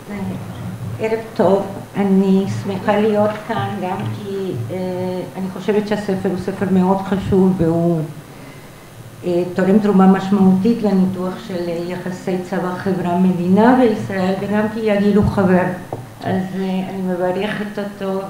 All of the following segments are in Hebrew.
ערב טוב, אני שמחה להיות כאן גם כי אני חושבת שהספר הוא ספר מאוד חשוב והוא תורם תרומה משמעותית לניתוח של יחסי צבא חברה מדינה בישראל, וגם כי יגיל הוא חבר, אז אני מברכת אותו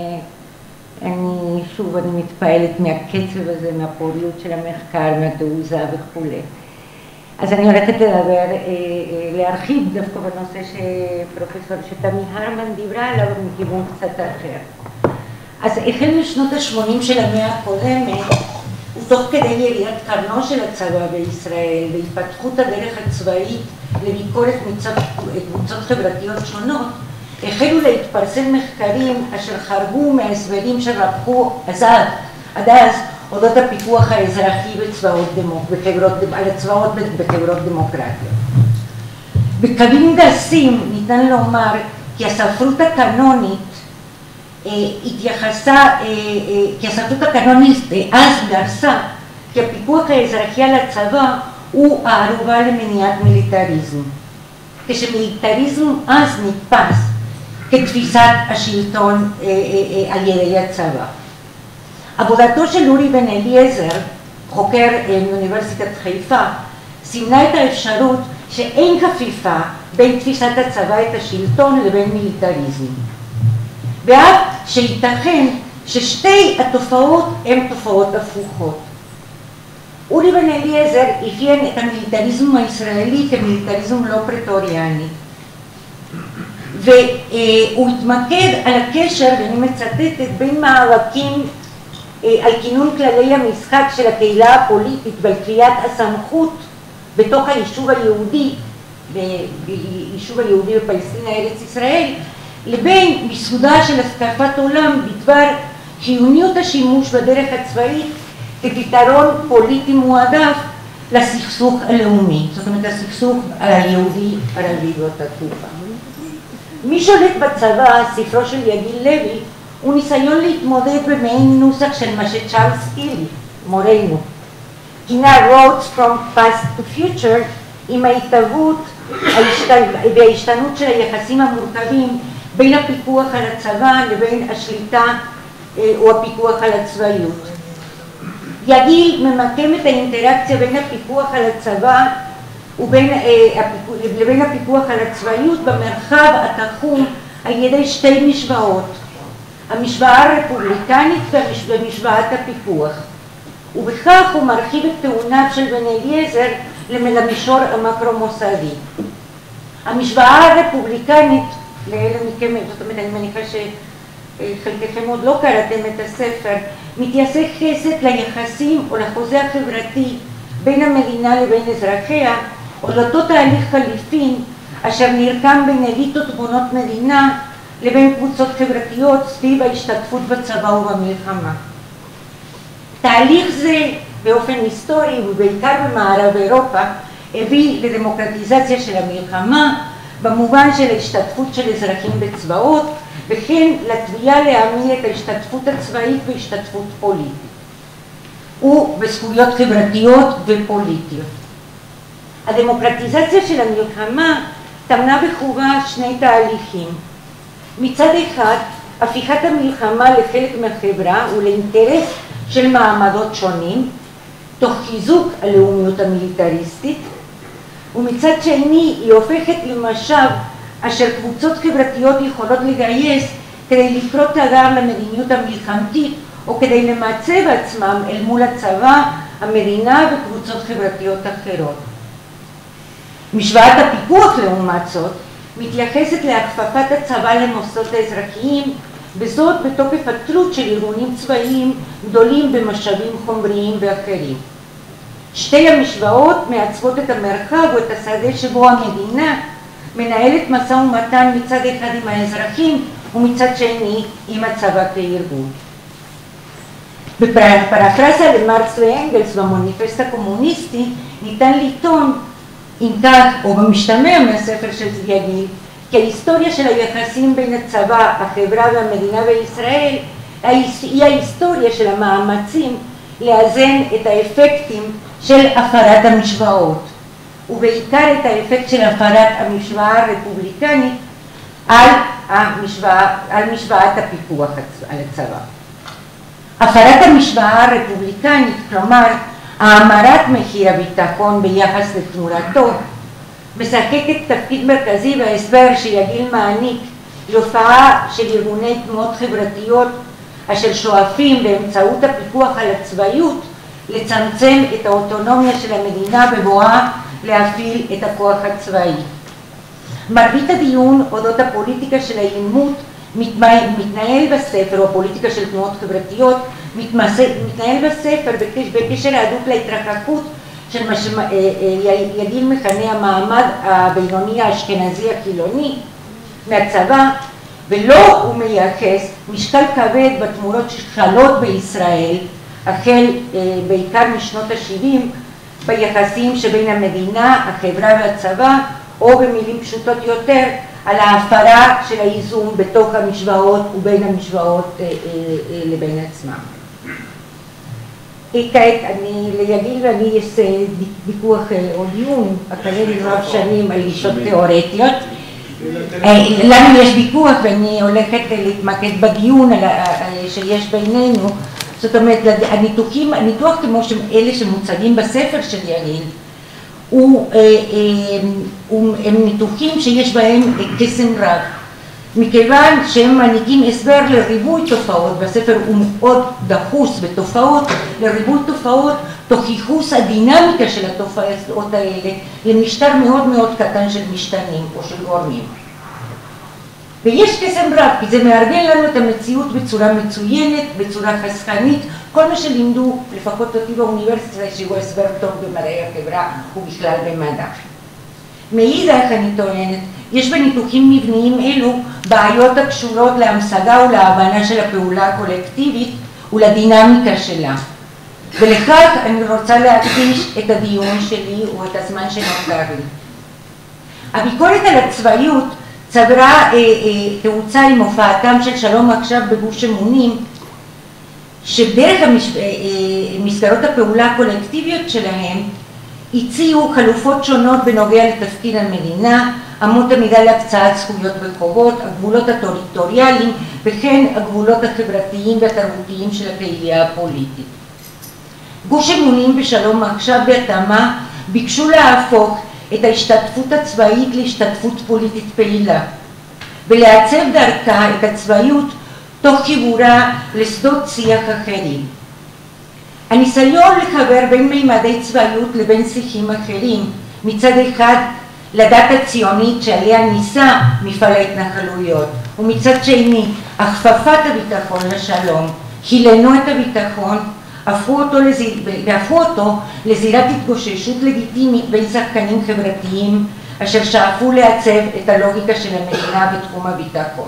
ואני שוב מתפעלת מהקצב הזה, מהפוריות של המחקר, מהתעוזה וכו'. אז אני הולכת להרחיב דווקא בנושא שפרופסור תמי הרמן דיברה עליו מכיוון קצת אחר. אז החל משנות ה-80 של המאה הקודמת, ותוך כדי יריית קרנו של הצבא בישראל והתפתחות הדרך הצבאית לביקורת מצד קבוצות חברתיות שונות, החלו להתפרסם מחקרים אשר חרגו מההסברים שרקחו עד אז אודות הפיקוח האזרחי על הצבאות בחברות דמוקרטיות. בקווים גסים ניתן לומר כי הספרות הקנונית אז גרסה כי הפיקוח האזרחי על הצבא הוא הערובה למניעת מיליטריזם, כשמיליטריזם אז נתפס כתפיסת השלטון על ידי הצבא. עבודתו של אורי בן אליעזר, חוקר מאוניברסיטת חיפה, סימנה את האפשרות שאין חפיפה בין תפיסת הצבא את השלטון לבין מיליטריזם. ואף שייתכן ששתי התופעות הן תופעות הפוכות. אורי בן אליעזר אפיין את המיליטריזם הישראלי כמיליטריזם לא פרטוריאני. והוא התמקד על הקשר, ואני מצטטת, בין מאבקים על כינון כללי המשחק של הקהילה הפוליטית ועל קביעת הסמכות בתוך היישוב היהודי בפלסטינה ארץ ישראל, לבין מיסודה של השקפת עולם בדבר חיוניות השימוש בדרך הצבאית כפתרון פוליטי מועדף לסכסוך הלאומי, זאת אומרת הסכסוך היהודי-ערבי באותה תקופה. מי שולט בצבא, ספרו של יגיל לוי, הוא ניסיון להתמודד במעין נוסח של מה שצ'ארלס קילי, מורנו, כינה Roads from Past to Future, עם ההתהוות וההשתנות של היחסים המורכבים בין הפיקוח על הצבא לבין השליטה או הפיקוח על הצבאיות. יגיל ממקם את האינטראקציה בין הפיקוח על הצבא לבין הפיקוח על הצבאיות במרחב התחום על ידי שתי משוואות, המשוואה הרפובליקנית ומשוואת הפיקוח, ובכך הוא מרחיב את טיעוניו של בן אליעזר למישור המקרו-מוסדי. המשוואה הרפובליקנית, לאלה מכם, זאת אומרת, אני מניחה שחלקכם עוד לא קראתם את הספר, מתייחסת ליחסים או לחוזה החברתי בין המדינה לבין אזרחיה, או לאותו תהליך חליפין אשר נרקם בין אליטות בונות מדינה לבין קבוצות חברתיות סביב ההשתתפות בצבא ובמלחמה. תהליך זה באופן היסטורי ובעיקר במערב אירופה הביא לדמוקרטיזציה של המלחמה במובן של ההשתתפות של אזרחים בצבאות, וכן לתביעה להעמיד את ההשתתפות הצבאית בהשתתפות פוליטית ובזכויות חברתיות ופוליטיות. הדמוקרטיזציה של המלחמה טמנה בחובה שני תהליכים. מצד אחד, הפיכת המלחמה לחלק מהחברה ולאינטרס של מעמדות שונים, תוך חיזוק הלאומיות המיליטריסטית, ומצד שני היא הופכת למשאב אשר קבוצות חברתיות יכולות לגייס כדי לקרוא תגר למדיניות המלחמתית או כדי למצב עצמם אל מול הצבא, המדינה וקבוצות חברתיות אחרות. משוואת הפיקוח לעומת זאת מתייחסת להכפפת הצבא למוסדות האזרחיים, וזאת בתוקף התלות של ארגונים צבאיים גדולים במשאבים חומריים ואחרים. שתי המשוואות מעצבות את המרחב או את השדה שבו המדינה מנהלת משא ומתן מצד אחד עם האזרחים ומצד שני עם הצבא כארגון. בפרפרזה למרקס ואנגלס במניפסט הקומוניסטי ניתן לטעון, אם כך, או במשתמע מהספר של יגיל, כי ההיסטוריה של היחסים בין הצבא, החברה והמדינה בישראל היא ההיסטוריה של המאמצים לאזן את האפקטים של הפרת המשוואות, ובעיקר את האפקט של הפרת המשוואה הרפובליקנית על משוואת הפיקוח על הצבא. הפרת המשוואה הרפובליקנית, כלומר האמרת מחיר הביטחון ביחס לתמורתו, משחקת תפקיד מרכזי בהסבר שיגיל מעניק להופעה של ארגוני תנועות חברתיות אשר שואפים באמצעות הפיקוח על הצבאיות לצמצם את האוטונומיה של המדינה בבואה להפעיל את הכוח הצבאי. מרבית הדיון אודות הפוליטיקה של העימות מתנהל בספר, או הפוליטיקה של תנועות חברתיות, מתנהל בספר בקשר ההדוק להתרחקות של מה שיגיל מכנה המעמד הבינוני האשכנזי החילוני מהצבא, ולא הוא מייחס משקל כבד בתמורות שחלות בישראל, החל בעיקר משנות ה-70, ביחסים שבין המדינה, החברה והצבא, או במילים פשוטות יותר, על ההפרה של האיזון בתוך המשוואות ובין המשוואות לבין עצמם. כעת ליגיל ואני אעשה ויכוח או דיון אקדמי רב שנים על גישות תיאורטיות. לנו יש ויכוח ואני הולכת להתמקד בדיון שיש בינינו. זאת אומרת, הניתוח כמו אלה שמוצגים בספר של יגיל, הם ניתוחים שיש בהם קסם רב, מכיוון שהם מעניקים הסבר לריבוי תופעות, בספר הוא מאוד דחוס בתופעות, לריבוי תופעות תוך ייחוס הדינמיקה של התופעות האלה למשטר מאוד מאוד קטן של משתנים או של גורמים. ויש קסם רב, כי זה מארגן לנו את המציאות בצורה מצוינת, בצורה חסכנית, כל מה שלימדו, לפחות אותי באוניברסיטה, שהוא הסבר טוב במדעי החברה ובכלל במדע. מאידך אני טוענת, יש בניתוחים מבניים אלו בעיות הקשורות להמשגה ולהבנה של הפעולה הקולקטיבית ולדינמיקה שלה. ולכך אני רוצה להקדיש את הדיון שלי או את הזמן שנותר לי. הביקורת על הצבאיות צברה תאוצה עם הופעתם של שלום עכשיו בגוש אמונים, שדרך מסגרות הפעולה הקולקטיביות שלהם הציעו חלופות שונות בנוגע לתפקיד המדינה, אמות המידה להקצאת זכויות וחובות, הגבולות הטריטוריאליים וכן הגבולות החברתיים והתרבותיים של הקהילה הפוליטית. גוש אמונים ושלום עכשיו בהתאמה ביקשו להפוך את ההשתתפות הצבאית להשתתפות פוליטית פעילה ולעצב דרכה את הצבאיות תוך חיבורה לשדות שיח אחרים. הניסיון לחבר בין מימדי צבאיות לבין שיחים אחרים, מצד אחד לדת הציונית שעליה ניסה מפעל ההתנחלויות, ומצד שני הכפפת הביטחון לשלום, הילנו את הביטחון, והפכו אותו לזירת התגוששות לגיטימית בין שחקנים חברתיים אשר שאפו לעצב את הלוגיקה של המדינה בתחום הביטחון.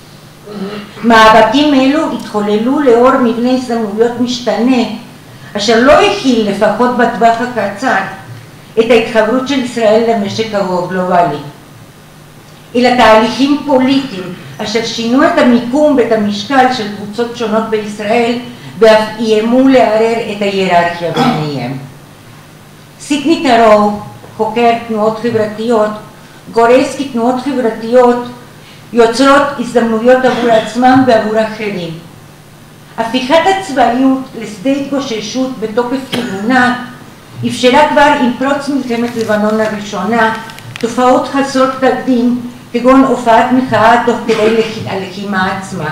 מאבקים אלו התחוללו לאור מבנה הזדמנויות משתנה, אשר לא הכיל לפחות בטווח הקצר את ההתחברות של ישראל למשק הגלובלי, אלא תהליכים פוליטיים אשר שינו את המיקום ואת המשקל של קבוצות שונות בישראל ואף איימו לערער את ההיררכיה ביניהם. סידני טרו, חוקר תנועות חברתיות, גורס כי תנועות חברתיות יוצרות הזדמנויות עבור עצמם ועבור אחרים. הפיכת הצבאיות לשדה התגוששות בתוקף כינונה אפשרה כבר עם פרוץ מלחמת לבנון הראשונה תופעות חסרות תקדים כגון הופעת מחאה תוך כדי הלחימה עצמה.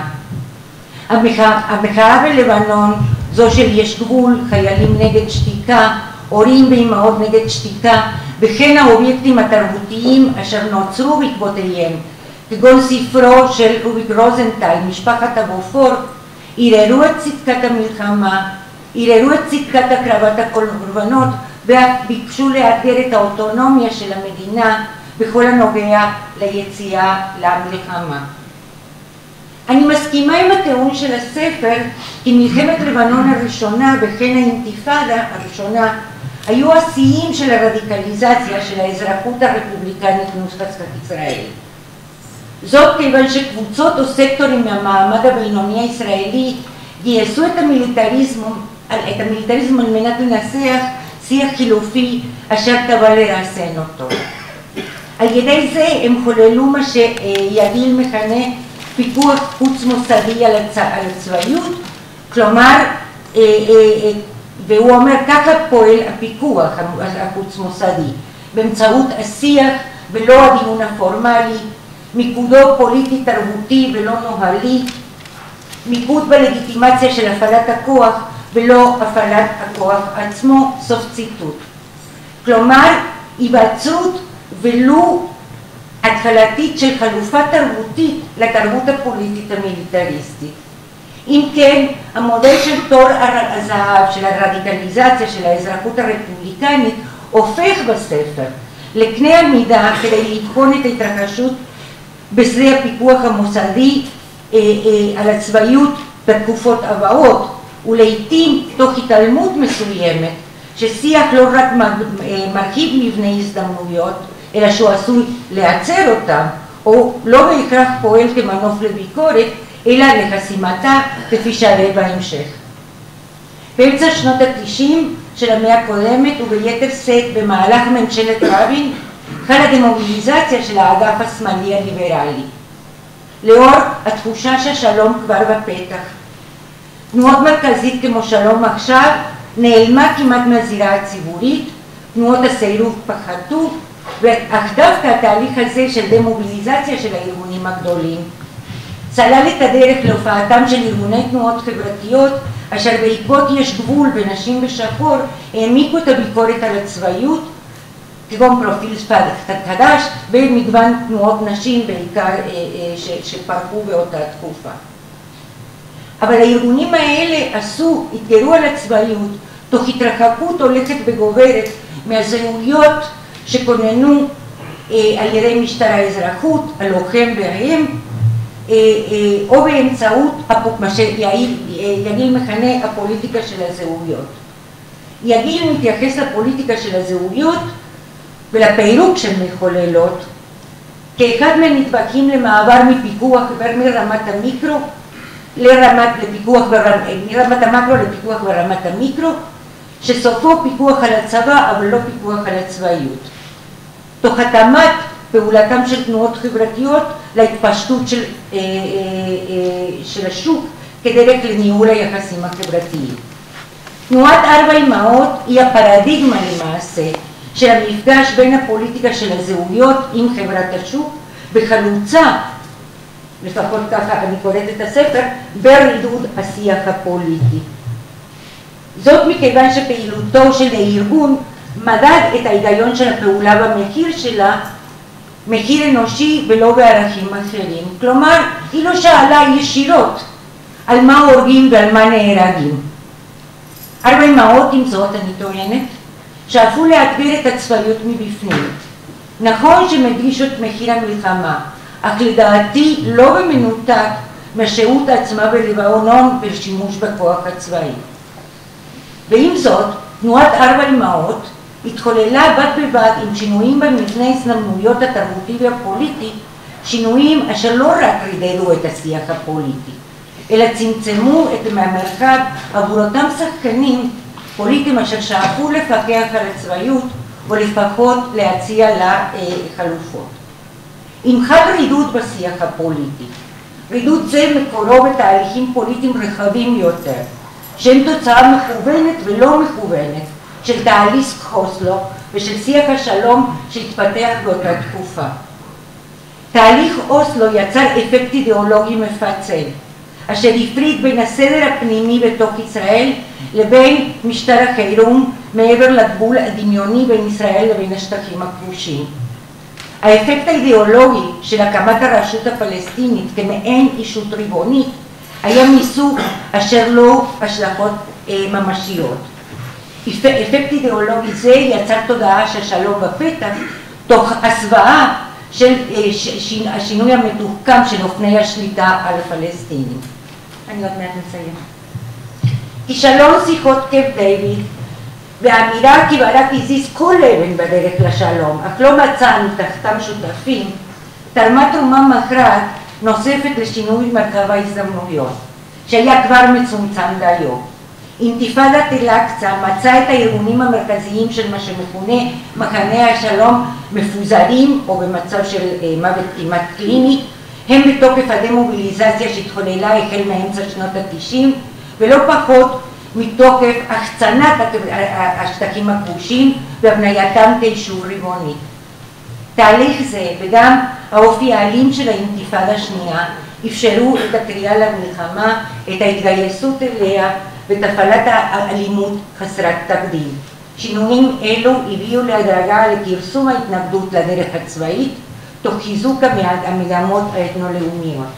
המחאה בלבנון, זו של יש גבול, חיילים נגד שתיקה, הורים ואימהות נגד שתיקה, וכן האובייקטים התרבותיים אשר נוצרו בעקבותיהם, כגון ספרו של רוביק רוזנטל, משפחת הבופור, ערערו את צדקת המלחמה, ערערו את צדקת הקרבת הקורבנות, ואף ביקשו לאתגר את האוטונומיה של המדינה בכל הנוגע ליציאה למלחמה. אני מסכימה עם הטיעון של הספר כי מלחמת לבנון הראשונה וכן האינתיפאדה הראשונה היו השיאים של הרדיקליזציה של האזרחות הרפובליקנית נוסחת ישראל. זאת כיוון שקבוצות או סקטורים מהמעמד הבינוני הישראלי גייסו את המיליטריזם על מנת לנסח שיח חילופי אשר טבע לרסן אותו. על ידי זה הם חוללו מה שיגיל מכנה פיקוח חוץ מוסדי על הצבאיות, כלומר, והוא אומר ככה פועל הפיקוח החוץ מוסדי, באמצעות השיח ולא הדיון הפורמלי, מיקודו פוליטי תרבותי ולא נוהלי, מיקוד בלגיטימציה של הפעלת הכוח ולא הפעלת הכוח עצמו, סוף ציטוט. כלומר, היווצרות ולו התחלתית של חלופה תרבותית לתרבות הפוליטית המיליטריסטית. אם כן, המודל של תור הזהב, של הרדיקליזציה של האזרחות הרפובליקנית, הופך בספר לקנה המידה כדי לבחון את ההתרחשות בשדה הפיקוח המוסדי על הצבאיות בתקופות הבאות, ולעיתים תוך התעלמות מסוימת ששיח לא רק מרחיב מבנה הזדמנויות, אלא שהוא עשוי להצר אותם, או לא בהכרח פועל כמנוף לביקורת, אלא לחסימתה, כפי שהראה בהמשך. באמצע שנות ה-90 של המאה הקודמת וביתר שאת במהלך ממשלת רבין, חלה דמוביליזציה של האגף השמאלי הליברלי. לאור התחושה שהשלום כבר בפתח. תנועות מרכזית כמו שלום עכשיו נעלמה כמעט מהזירה הציבורית, תנועות הסירוב פחתו, אך דווקא התהליך הזה של דמוביליזציה של הארגונים הגדולים סלל את הדרך להופעתם של ארגוני תנועות חברתיות אשר בעקבות יש גבול ונשים בשחור העמיקו את הביקורת על הצבאיות, כגון פרופיל חדש במגוון תנועות נשים בעיקר שפרחו באותה תקופה. אבל הארגונים האלה התגרו על הצבאיות תוך התרחקות הולכת וגוברת מהזהויות שכוננו על ידי משטר האזרחות, הלוחם בהם, או באמצעות מה שיגיל מכנה הפוליטיקה של הזהויות. יגיל מתייחס לפוליטיקה של הזהויות ולפירוק של מחוללות כאחד מהנדבקים למעבר מפיקוח מרמת המיקרו מרמת המקרו לפיקוח ברמת המיקרו, שסופו פיקוח על הצבא אבל לא פיקוח על הצבאיות. תוך התאמת פעולתם של תנועות חברתיות להתפשטות של השוק כדרך לניהול היחסים החברתיים. תנועת ארבע אמהות היא הפרדיגמה למעשה של המפגש בין הפוליטיקה של הזהויות עם חברת השוק בחלוצה, לפחות ככה אני קוראת את הספר, ברידוד השיח הפוליטי. זאת מכיוון שפעילותו של הארגון מדד את ההיגיון של הפעולה במחיר שלה, מחיר אנושי ולא בערכים אחרים. כלומר, היא לא שאלה ישירות על מה הורגים ועל מה נהרגים. ארבע אמהות עם זאת, אני טוענת, שאפו להגביר את הצבאיות מבפנים. נכון שמדגיש את מחיר המלחמה, אך לדעתי לא במנותק מהשהות עצמה בלבנון ושימוש בכוח הצבאי. ועם זאת, תנועת ארבע אמהות התחוללה בד בבד עם שינויים במבנה הזדמנויות התרבותי והפוליטי, שינויים אשר לא רק רידדו את השיח הפוליטי, אלא צמצמו את המרחב עבור אותם שחקנים פוליטיים אשר שאפו לפקח על הצבאיות או לפחות להציע לה חלופות. אם חל רידוד בשיח הפוליטי, רידוד זה מקורו בתהליכים פוליטיים רחבים יותר, שהם תוצאה מכוונת ולא מכוונת של תהליך אוסלו ושל שיח השלום שהתפתח באותה תקופה. תהליך אוסלו יצר אפקט אידיאולוגי מפצל, אשר הפריד בין הסדר הפנימי בתוך ישראל לבין משטר החירום מעבר לגבול הדמיוני בין ישראל לבין השטחים הכבושים. האפקט האידיאולוגי של הקמת הרשות הפלסטינית כמעין אישות ריבונית היה מסוג אשר לא השלכות ממשיות. אפקט אידיאולוגי זה יצר תודעה של שלום בפתח תוך הסוואה של השינוי המתוחכם של אופני השליטה על הפלסטינים. אני עוד מעט מסיים. כישלון שיחות קמפ דיוויד והאמירה כי ברק הזיז כל אבן בדרך לשלום, אך לא מצאנו תחתם שותפים, תרמה תרומה מכרעת נוספת לשינוי מרחב ההזדמנויות, שהיה כבר מצומצם דיו. אינתיפאדת אל-אקצא מצא את הארגונים המרכזיים של מה שמכונה מחנה השלום מפוזרים או במצב של מוות כמעט קליני, הם בתוקף הדמוביליזציה שהתחוללה החל מאמצע שנות ה-90 ולא פחות מתוקף החצנת השטחים הכבושים והבנייתם כאישור ריבוני. תהליך זה וגם האופי האלים של האינתיפאדה השנייה אפשרו את הקריאה למלחמה, את ההתגייסות אליה ואת הפעלת האלימות חסרת תקדים. שינויים אלו הביאו להדרגה לכרסום ההתנגדות לדרך הצבאית תוך חיזוק המגמות האתנו-לאומיות.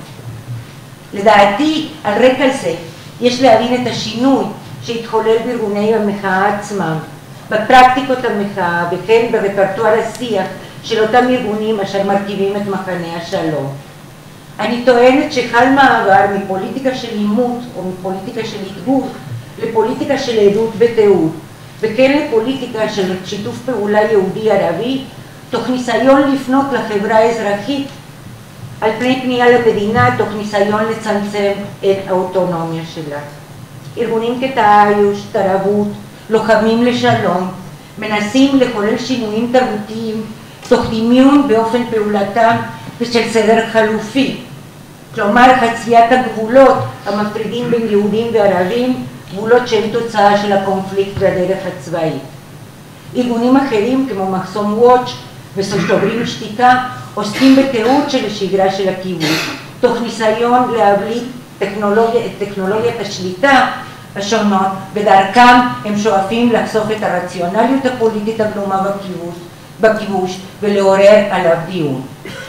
לדעתי, על רקע זה יש להבין את השינוי שהתחולל בארגוני המחאה עצמם, בפרקטיקות המחאה וכן ברפרטואר השיח של אותם ארגונים אשר מרכיבים את מחנה השלום. אני טוענת שחל מעבר מפוליטיקה של עימות או מפוליטיקה של התגוף לפוליטיקה של עדות ותיעוד, וכן לפוליטיקה של שיתוף פעולה יהודי-ערבי, תוך ניסיון לפנות לחברה האזרחית על פני פנייה למדינה, תוך ניסיון לצמצם את האוטונומיה שלה. ארגונים כתאיוש, תרבות, לוחמים לשלום, מנסים לחולל שינויים תרבותיים תוך דמיון באופן פעולתם ושל סדר חלופי, כלומר חציית הגבולות המפרידים בין יהודים וערבים, גבולות שהם תוצאה של הקונפליקט והדרך הצבאית. ארגונים אחרים כמו מחסום וואץ' וסוטוברים שתיקה עוסקים בתיעוד של השגרה של הכיבוש, תוך ניסיון להבליט טכנולוגיית השליטה השונות, בדרכם הם שואפים לחשוף את הרציונליות הפוליטית הגלומה בכיבוש ולעורר עליו דיון.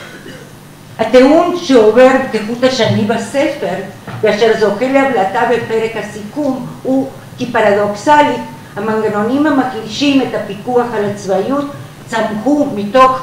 הטיעון שעובר כחוט השני בספר ואשר זוכה להבלטה בפרק הסיכום הוא כי פרדוקסלית המנגנונים המחלישים את הפיקוח על הצבאיות צמחו מתוך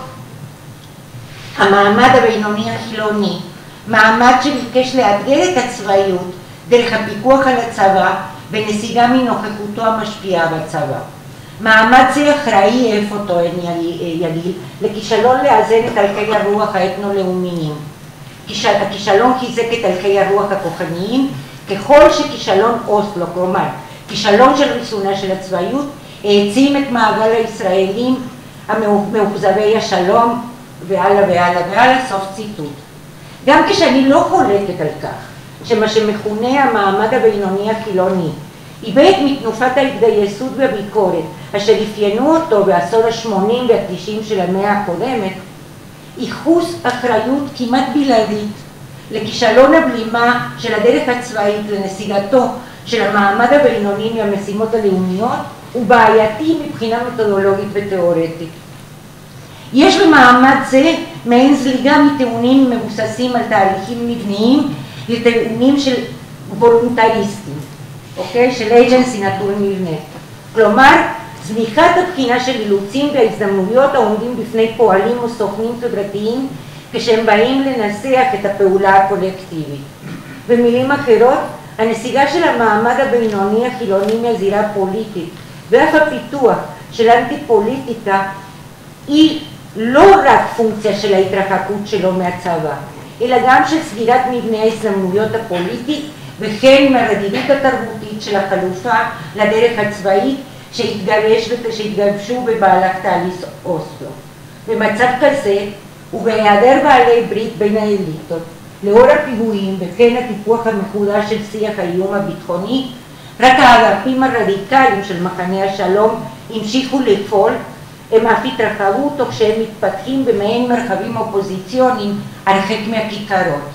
המעמד הבינוני החילוני, מעמד שביקש לאתגר את הצבאיות דרך הפיקוח על הצבא ונסיגה מנוכחותו המשפיעה בצבא. מעמד זה אחראי, איפה טוען יליל, לכישלון לאזן את הלכי הרוח האתנו-לאומיים. הכישלון חיזק את הלכי הרוח הכוחניים, ככל שכישלון אוסלו, כלומר, כישלון של ריסונה של הצבאיות, העצים את מעגל הישראלים המאוכזבי השלום, והלאה והלאה והלאה, סוף ציטוט. גם כשאני לא חולקת על כך, שמה שמכונה המעמד הבינוני החילוני, איבד מתנופת ההתגייסות והביקורת, אשר אפיינו אותו בעשור ה-80 וה-90 של המאה הקודמת, ייחוס אחריות כמעט בלעדית לכישלון הבלימה של הדרך הצבאית לנסיגתו של המעמד הבינוני מהמשימות הלאומיות, הוא בעייתי מבחינה מתודולוגית ותיאורטית. יש במעמד זה מעין זליגה מטיעונים מבוססים על תהליכים מבניים לטיעונים של וולונטריסטים, אוקיי? של agency נטול מבנה. כלומר, זניחת הבחינה של אילוצים וההזדמנויות העומדים בפני פועלים או סוכנים חברתיים כשהם באים לנסח את הפעולה הקולקטיבית. במילים אחרות, הנסיגה של המעמד הבינוני החילוני מהזירה הפוליטית ואף הפיתוח של אנטי-פוליטיקה היא לא רק פונקציה של ההתרחקות שלו מהצבא, אלא גם של סגירת מבנה ההזדמנויות הפוליטית וכן מהרדידות התרבותית של החלופה לדרך הצבאית שהתגבשו במהלך תהליך אוסלו. במצב כזה ובהיעדר בעלי ברית בין האליטות, לאור הפיגועים וכן הטיפוח המחודש של שיח האיום הביטחוני, רק האגפים הרדיקליים של מחנה השלום המשיכו לפעול, הם אף התרחבו תוך שהם מתפתחים במעין מרחבים אופוזיציוניים הרחק מהכיכרות.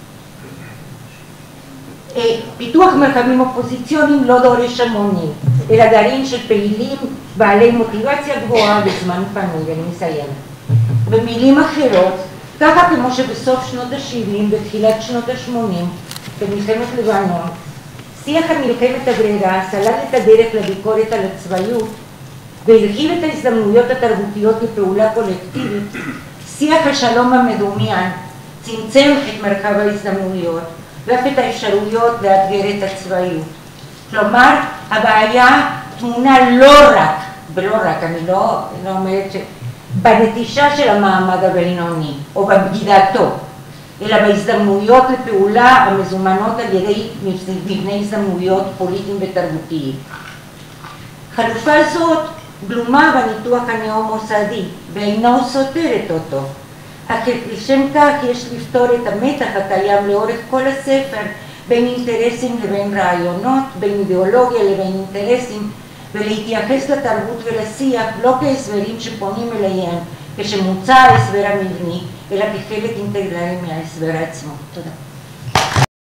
פיתוח מרחבים אופוזיציוניים לא דורש המונים, אלא גרעין של פעילים בעלי מוטיבציה גבוהה בזמן פנוי, ואני מסיים. במילים אחרות, ככה כמו שבסוף שנות ה-70 בתחילת שנות ה-80, במלחמת לבנון, שיח המלחמת הברירה סלל את הדרך לביקורת על הצבאיות והרחיב את ההזדמנויות התרבותיות לפעולה קולקטיבית, שיח השלום המדומיין צמצם את מרחב ההזדמנויות ואף את האפשרויות לאתגר את הצבאיות. כלומר, הבעיה תמונה לא רק, אני לא אומרת בנטישה של המעמד הבינוני או בבגידתו, אלא בהזדמנויות לפעולה המזומנות על ידי מבני הזדמנויות פוליטיים ותרבותיים. חלופה זאת גלומה בניתוח הנאו-מוסדי ואינו סותרת אותו, אך לשם כך יש לפתור את המתח הקיים לאורך כל הספר בין אינטרסים לבין רעיונות, בין אידיאולוגיה לבין אינטרסים, ולהתייחס לתרבות ולשיח לא כהסברים שפונים אליהם כשמוצע ההסבר המבני, אלא כחלק אינטגרלי מההסבר עצמו. תודה.